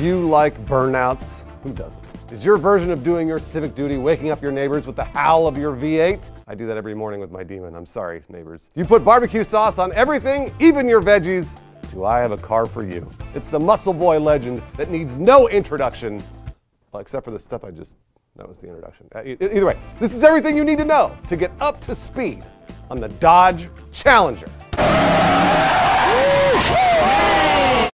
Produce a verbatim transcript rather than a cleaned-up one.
you like burnouts? Who doesn't? Is your version of doing your civic duty waking up your neighbors with the howl of your V eight? I do that every morning with my Demon. I'm sorry, neighbors. You put barbecue sauce on everything, even your veggies. Do I have a car for you? It's the Muscle Boy legend that needs no introduction. Well, except for the stuff I just, that was the introduction. Uh, either way, this is everything you need to know to get up to speed on the Dodge Challenger.